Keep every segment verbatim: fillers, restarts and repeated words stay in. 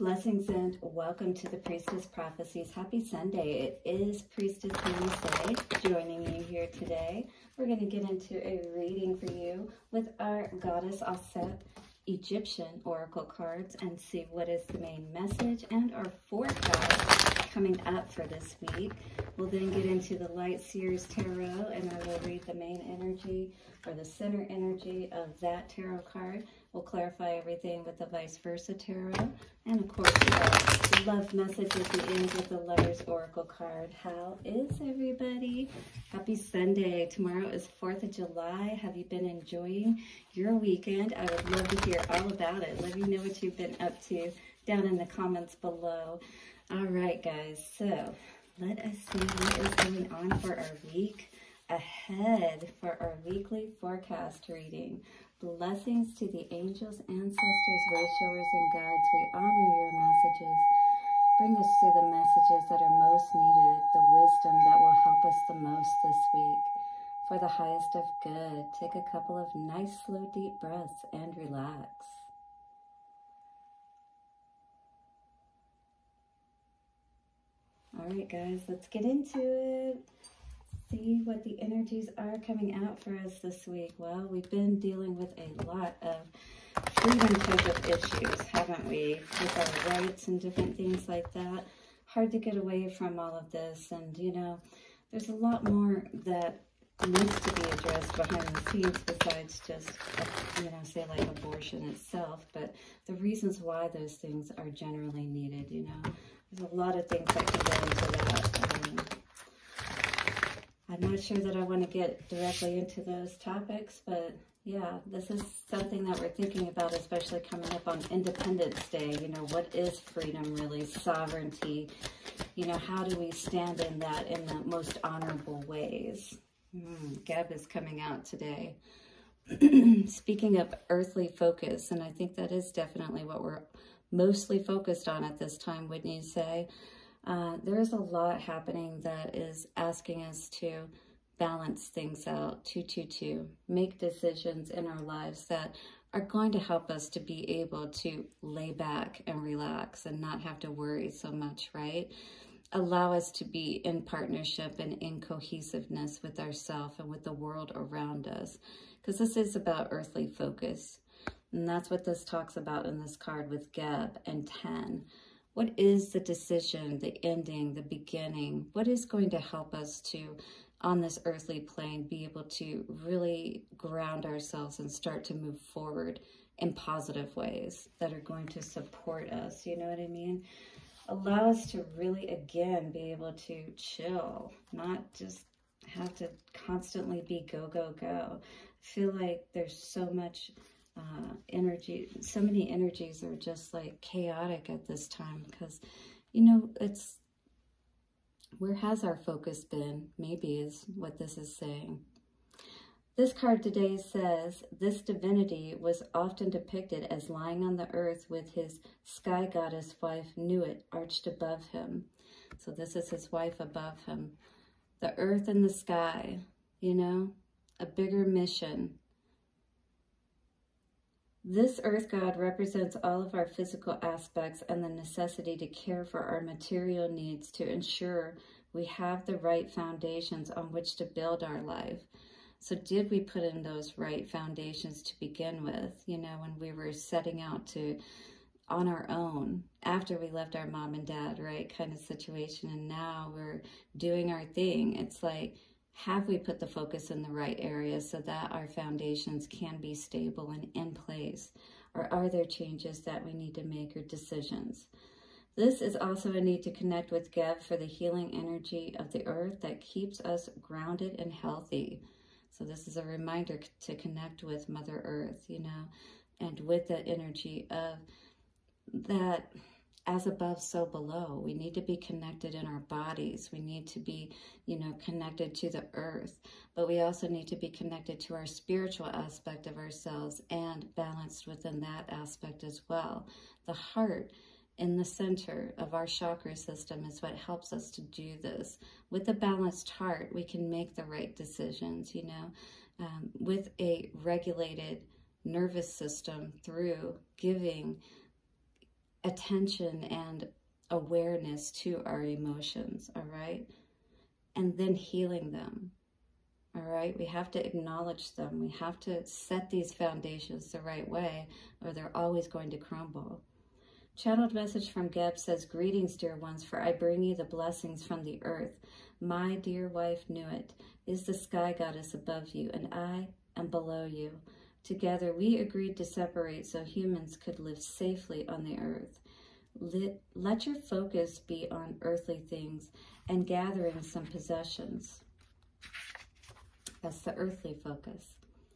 Blessings and welcome to the Priestess Prophecies. Happy Sunday. It is Priestess Wednesday joining you here today. We're going to get into a reading for you with our Goddess Aset Egyptian Oracle cards and see what is the main message and our forecast coming up for this week. We'll then get into the Light Seers Tarot and I will read the main energy or the center energy of that tarot card. We'll clarify everything with the Vice Versa Tarot. And of course, the love message at the end with the Lovers Oracle card. How is everybody? Happy Sunday. Tomorrow is fourth of July. Have you been enjoying your weekend? I would love to hear all about it. Let me know what you've been up to down in the comments below. All right, guys. So let us see what is going on for our week ahead for our weekly forecast reading. Blessings to the angels, ancestors, way showers, and guides. We honor your messages. Bring us through the messages that are most needed, the wisdom that will help us the most this week. For the highest of good, take a couple of nice, slow, deep breaths and relax. All right, guys, let's get into it. See what the energies are coming out for us this week. Well, we've been dealing with a lot of freedom type of issues, haven't we? With our rights and different things like that. Hard to get away from all of this. And, you know, there's a lot more that needs to be addressed behind the scenes besides just, you know, say like abortion itself. But the reasons why those things are generally needed, you know. There's a lot of things that can go into that. Um, I'm not sure that I want to get directly into those topics, but yeah, this is something that we're thinking about, especially coming up on Independence Day. You know, what is freedom really? Sovereignty. You know, how do we stand in that in the most honorable ways? Mm, Geb is coming out today. Speaking of earthly focus, and I think that is definitely what we're mostly focused on at this time, wouldn't you say? Uh, there's a lot happening that is asking us to balance things out, two, two, two, make decisions in our lives that are going to help us to be able to lay back and relax and not have to worry so much, right? Allow us to be in partnership and in cohesiveness with ourselves and with the world around us, because this is about earthly focus. And that's what this talks about in this card with Geb and ten. What is the decision, the ending, the beginning? What is going to help us to, on this earthly plane, be able to really ground ourselves and start to move forward in positive ways that are going to support us? You know what I mean? Allow us to really, again, be able to chill, not just have to constantly be go, go, go. I feel like there's so much uh energy, so many energies are just like chaotic at this time, because you know, it's where has our focus been, maybe, is what this is saying. This card today says this divinity was often depicted as lying on the earth with his sky goddess wife Nuit arched above him. So this is his wife above him. The earth and the sky, you know, a bigger mission. This earth god represents all of our physical aspects and the necessity to care for our material needs to ensure we have the right foundations on which to build our life. So did we put in those right foundations to begin with, you know, when we were setting out to, on our own, after we left our mom and dad, right, kind of situation, and now we're doing our thing. It's like, have we put the focus in the right areas so that our foundations can be stable and in place? Or are there changes that we need to make or decisions? This is also a need to connect with Geb for the healing energy of the earth that keeps us grounded and healthy. So this is a reminder to connect with Mother Earth, you know, and with the energy of that as above, so below. We need to be connected in our bodies. We need to be, you know, connected to the earth, but we also need to be connected to our spiritual aspect of ourselves and balanced within that aspect as well. The heart in the center of our chakra system is what helps us to do this. With a balanced heart, we can make the right decisions, you know, um, with a regulated nervous system through giving attention and awareness to our emotions, all right? And then healing them, all right? We have to acknowledge them. We have to set these foundations the right way, or they're always going to crumble. Channeled message from Geb says, greetings, dear ones, for I bring you the blessings from the earth. My dear wife Nuit is the sky goddess above you, and I am below you. Together we agreed to separate so humans could live safely on the earth. Let, let your focus be on earthly things and gathering some possessions. That's the earthly focus.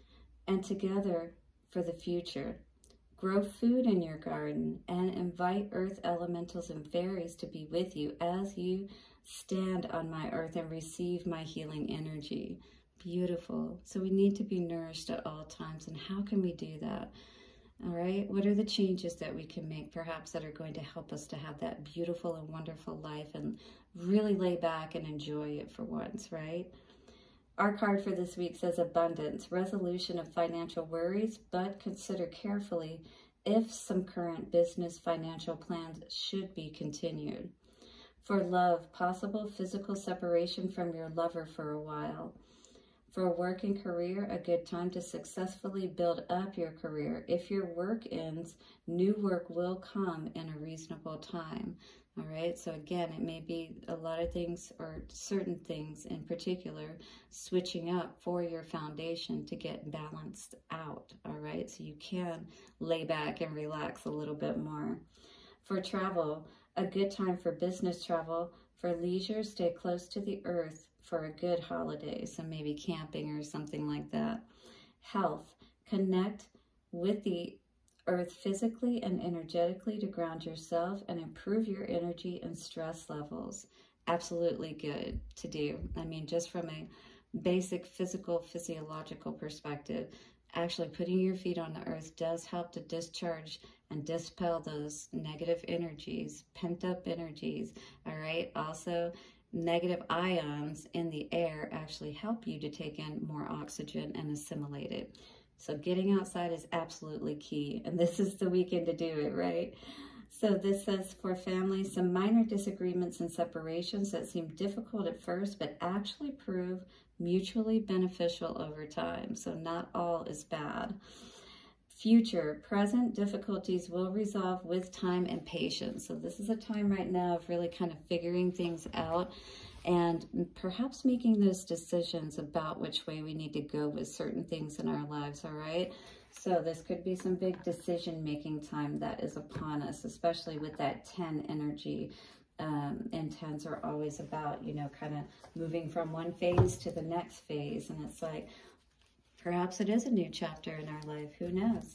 And together for the future, grow food in your garden and invite earth elementals and fairies to be with you as you stand on my earth and receive my healing energy. Beautiful. So we need to be nourished at all times. And how can we do that? All right. What are the changes that we can make, perhaps, that are going to help us to have that beautiful and wonderful life and really lay back and enjoy it for once, right? Our card for this week says abundance, resolution of financial worries, but consider carefully if some current business financial plans should be continued. For love, possible physical separation from your lover for a while. For a work and career, a good time to successfully build up your career. If your work ends, new work will come in a reasonable time. All right, so again, it may be a lot of things, or certain things in particular, switching up for your foundation to get balanced out. All right, so you can lay back and relax a little bit more. For travel, a good time for business travel. For leisure, stay close to the earth for a good holiday, so maybe camping or something like that. Health, connect with the earth physically and energetically to ground yourself and improve your energy and stress levels. Absolutely good to do. I mean, just from a basic physical, physiological perspective, actually putting your feet on the earth does help to discharge and dispel those negative energies, pent up energies, all right? Also, negative ions in the air actually help you to take in more oxygen and assimilate it. So getting outside is absolutely key, and this is the weekend to do it, right? So this says, for families, some minor disagreements and separations that seem difficult at first, but actually prove mutually beneficial over time. So not all is bad. Future, present difficulties will resolve with time and patience. So this is a time right now of really kind of figuring things out and perhaps making those decisions about which way we need to go with certain things in our lives, all right? So this could be some big decision-making time that is upon us, especially with that ten energy. Um, and tens are always about, you know, kind of moving from one phase to the next phase. And it's like, perhaps it is a new chapter in our life. Who knows?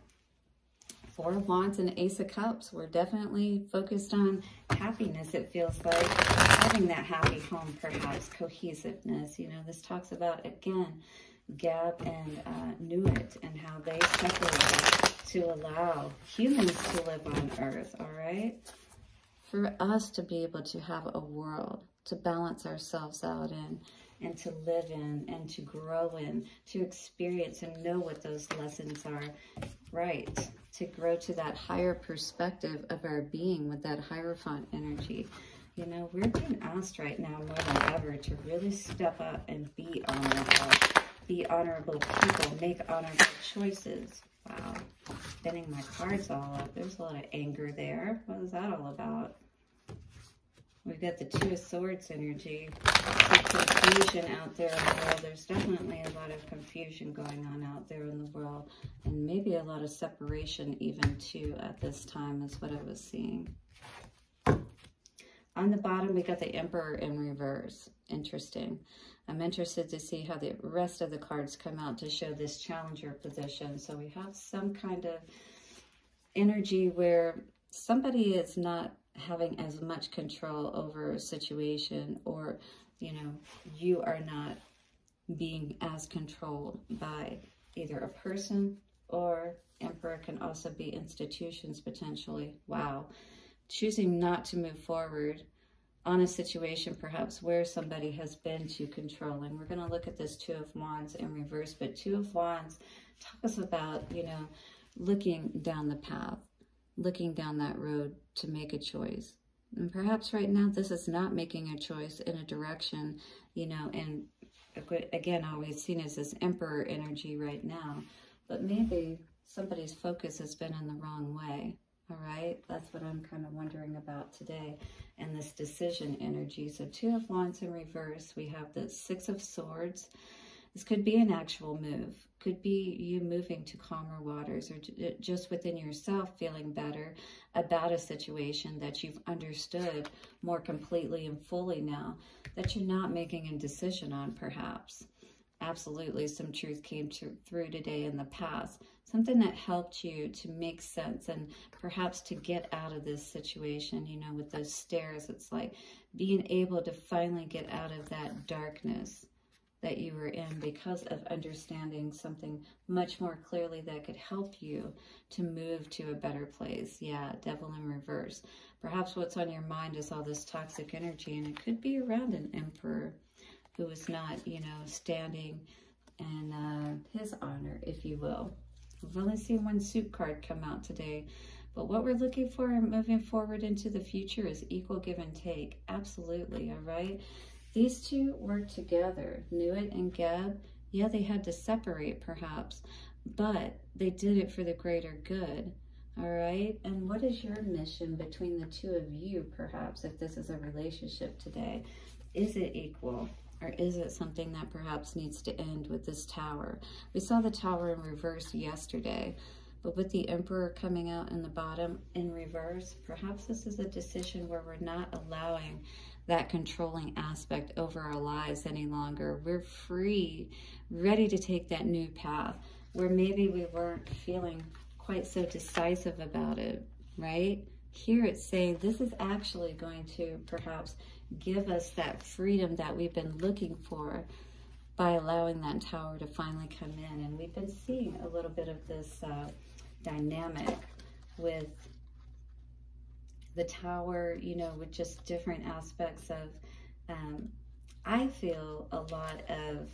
Four of Wands and Ace of Cups. We're definitely focused on happiness, it feels like. Having that happy home, perhaps. Cohesiveness. You know, this talks about, again, Geb and uh, Nuit and how they separated to allow humans to live on Earth, all right? For us to be able to have a world to balance ourselves out in, and to live in, and to grow in, to experience and know what those lessons are, right? To grow to that higher perspective of our being with that Hierophant energy. You know, we're being asked right now more than ever to really step up and be honorable, be honorable people, make honorable choices. Wow, spinning my cards all up. There's a lot of anger there. What is that all about? We've got the Two of Swords energy. Some confusion out there in the world. There's definitely a lot of confusion going on out there in the world. And maybe a lot of separation even too at this time is what I was seeing. On the bottom, we got the Emperor in reverse. Interesting. I'm interested to see how the rest of the cards come out to show this Challenger position. So we have some kind of energy where somebody is not having as much control over a situation, or, you know, you are not being as controlled by either a person, or Emperor can also be institutions potentially. Wow. Choosing not to move forward on a situation perhaps where somebody has been too controlling. We're going to look at this Two of Wands in reverse, but Two of Wands talk us about, you know, looking down the path, looking down that road to make a choice. And perhaps right now this is not making a choice in a direction, you know, and again, always seen as this Emperor energy right now, but maybe somebody's focus has been in the wrong way. All right, that's what I'm kind of wondering about today. And this decision energy. So Two of Wands in reverse. We have the Six of Swords. This could be an actual move. Could be you moving to calmer waters, or just within yourself feeling better about a situation that you've understood more completely and fully now, that you're not making a decision on perhaps. Absolutely, some truth came to, through today in the past. Something that helped you to make sense and perhaps to get out of this situation, you know, with those stairs. It's like being able to finally get out of that darkness that you were in because of understanding something much more clearly that could help you to move to a better place. Yeah, Devil in reverse. Perhaps what's on your mind is all this toxic energy, and it could be around an Emperor who is not, you know, standing in uh, his honor, if you will. We've only seen one suit card come out today, but what we're looking for moving forward into the future is equal give and take. Absolutely, all right? These two work together. Nuit and Geb, yeah, they had to separate perhaps, but they did it for the greater good, all right? And what is your mission between the two of you, perhaps, if this is a relationship today? Is it equal? Or is it something that perhaps needs to end with this Tower? We saw the Tower in reverse yesterday, but with the Emperor coming out in the bottom in reverse, perhaps this is a decision where we're not allowing that controlling aspect over our lives any longer. We're free, ready to take that new path, where maybe we weren't feeling quite so decisive about it, right? Here it's saying this is actually going to perhaps give us that freedom that we've been looking for by allowing that Tower to finally come in. And we've been seeing a little bit of this uh, dynamic with the Tower, you know, with just different aspects of, um, I feel a lot of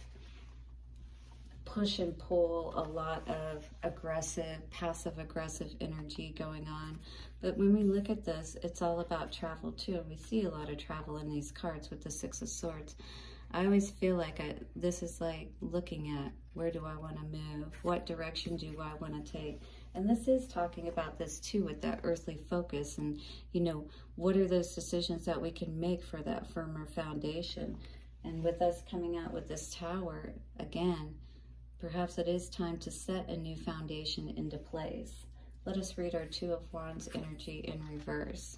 push and pull, a lot of aggressive, passive-aggressive energy going on. But when we look at this, it's all about travel too. And we see a lot of travel in these cards with the Six of Swords. I always feel like I, this is like looking at, where do I want to move? What direction do I want to take? And this is talking about this too, with that earthly focus. And, you know, what are those decisions that we can make for that firmer foundation? And with us coming out with this Tower, again, perhaps it is time to set a new foundation into place. Let us read our Two of Wands energy in reverse.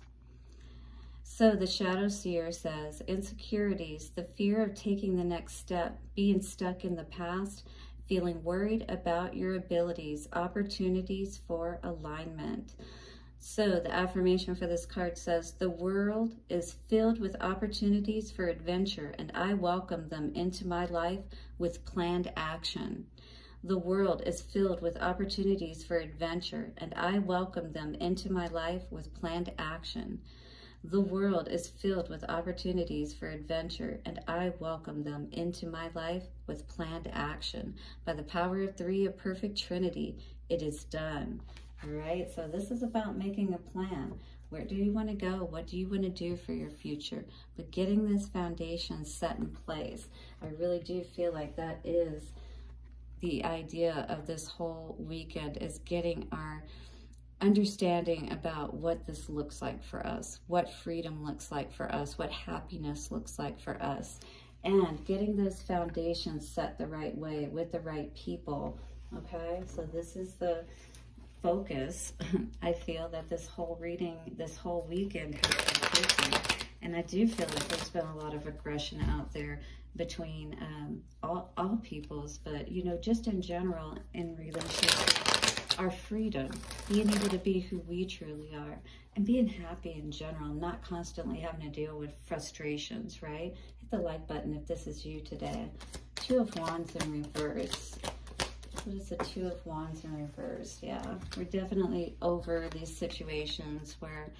So the Shadow Seer says, insecurities, the fear of taking the next step, being stuck in the past, feeling worried about your abilities, opportunities for alignment. So the affirmation for this card says, the world is filled with opportunities for adventure, and I welcome them into my life with planned action. The world is filled with opportunities for adventure, and I welcome them into my life with planned action. The world is filled with opportunities for adventure, and I welcome them into my life with planned action. By the power of three, a perfect trinity, it is done. All right, so this is about making a plan. Where do you want to go? What do you want to do for your future? But getting this foundation set in place, I really do feel like that is the idea of this whole weekend, is getting our understanding about what this looks like for us, what freedom looks like for us, what happiness looks like for us, and getting those foundations set the right way with the right people, okay? So this is the focus, I feel, that this whole reading, this whole weekend has been taking. And I do feel like there's been a lot of aggression out there between um, all, all peoples, but, you know, just in general, in relationship, our freedom, being able to be who we truly are, and being happy in general, not constantly having to deal with frustrations, right? Hit the like button if this is you today. Two of Wands in reverse. What is the Two of Wands in reverse? Yeah, we're definitely over these situations where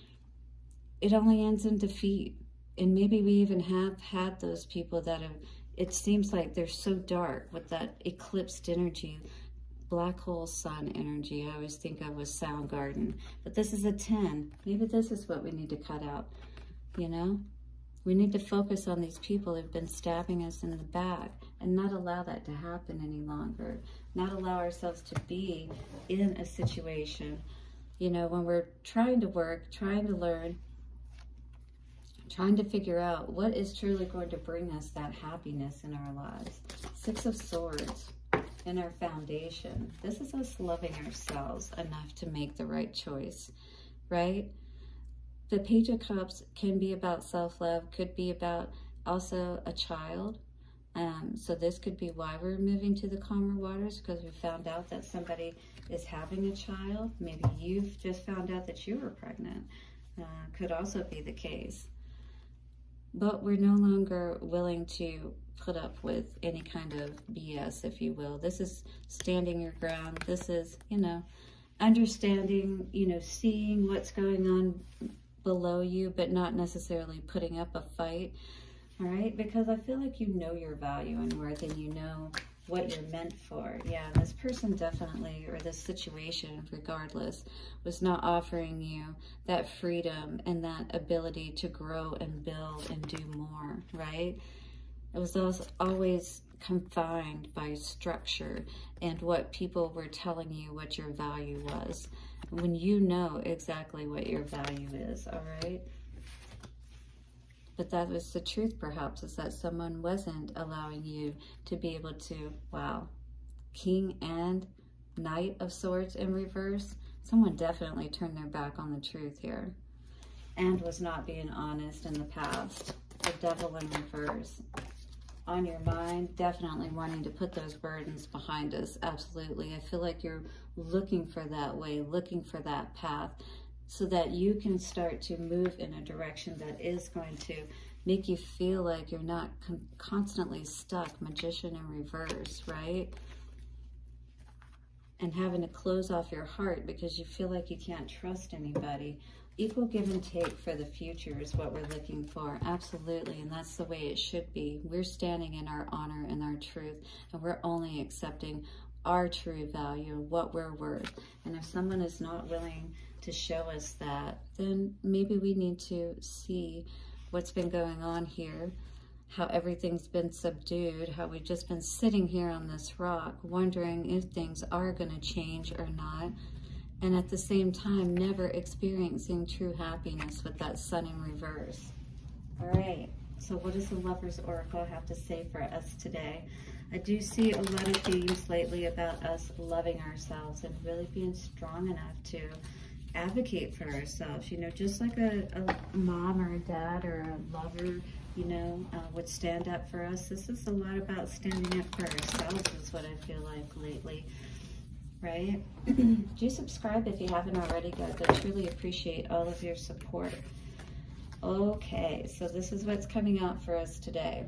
it only ends in defeat. And maybe we even have had those people that have, it seems like they're so dark with that eclipsed energy. black hole sun energy. I always think of with Soundgarden, but this is a ten. Maybe this is what we need to cut out, you know? We need to focus on these people who've been stabbing us in the back and not allow that to happen any longer. Not allow ourselves to be in a situation, you know, when we're trying to work, trying to learn, trying to figure out what is truly going to bring us that happiness in our lives. Six of Swords in our foundation. This is us loving ourselves enough to make the right choice, right? The Page of Cups can be about self-love, could be about also a child. Um, so this could be why we're moving to the calmer waters, because we found out that somebody is having a child. Maybe you've just found out that you were pregnant. Uh, could also be the case. But we're no longer willing to put up with any kind of B S, if you will. This is standing your ground. This is, you know, understanding, you know, seeing what's going on below you, but not necessarily putting up a fight, all right? Because I feel like you know your value and worth, and you know what you're meant for. Yeah, this person definitely, or this situation, regardless, was not offering you that freedom and that ability to grow and build and do more, right? It was always confined by structure and what people were telling you what your value was, when you know exactly what your value is, all right? But that was the truth, perhaps, is that someone wasn't allowing you to be able to, wow, King and Knight of Swords in reverse. Someone definitely turned their back on the truth here and was not being honest in the past. The Devil in reverse. On your mind, definitely wanting to put those burdens behind us. Absolutely. I feel like you're looking for that way, looking for that path, so that you can start to move in a direction that is going to make you feel like you're not con constantly stuck. Magician in reverse, right? And having to close off your heart because you feel like you can't trust anybody. Equal give and take for the future is what we're looking for. Absolutely, and that's the way it should be. We're standing in our honor and our truth, and we're only accepting our true value, what we're worth. And if someone is not willing to show us that, then maybe we need to see what's been going on here, how everything's been subdued, how we've just been sitting here on this rock, wondering if things are going to change or not. And at the same time, never experiencing true happiness with that sun in reverse. All right, so what does the Lover's Oracle have to say for us today? I do see a lot of themes lately about us loving ourselves and really being strong enough to advocate for ourselves. You know, just like a, a mom or a dad or a lover, you know, uh, would stand up for us. This is a lot about standing up for ourselves is what I feel like lately. Right? Do subscribe if you haven't already, guys. I truly appreciate all of your support. Okay, so this is what's coming out for us today.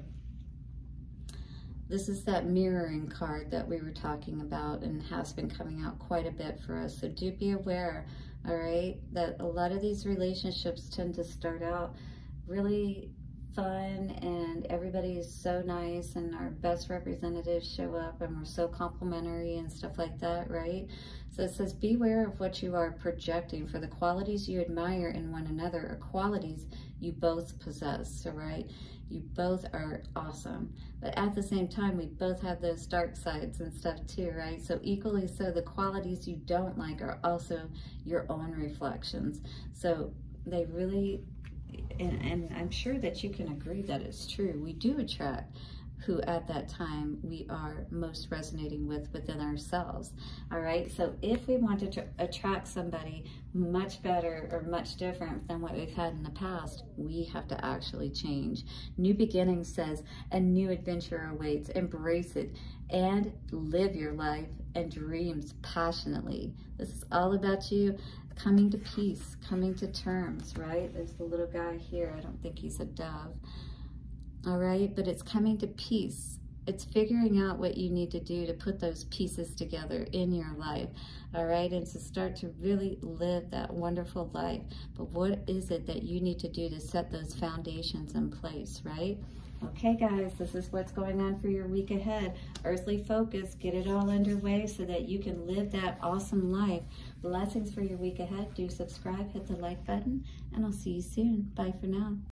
This is that mirroring card that we were talking about and has been coming out quite a bit for us. So do be aware, all right, that a lot of these relationships tend to start out really fun and everybody is so nice and our best representatives show up and we're so complimentary and stuff like that, right? So it says, beware of what you are projecting, for the qualities you admire in one another are qualities you both possess, all right? You both are awesome, but at the same time, we both have those dark sides and stuff too, right? So equally so, the qualities you don't like are also your own reflections. So they really, And, and I'm sure that you can agree that it's true. We do attract who at that time we are most resonating with within ourselves. All right. So if we want to attract somebody much better or much different than what we've had in the past, we have to actually change. New Beginnings says a new adventure awaits. Embrace it and live your life and dreams passionately. This is all about you coming to peace, coming to terms, right? There's the little guy here. I don't think he's a dove. All right, but it's coming to peace. It's figuring out what you need to do to put those pieces together in your life, all right? And to start to really live that wonderful life. But what is it that you need to do to set those foundations in place, right? Okay, guys, this is what's going on for your week ahead. Earthly focus, get it all underway so that you can live that awesome life. Blessings for your week ahead. Do subscribe, hit the like button, and I'll see you soon. Bye for now.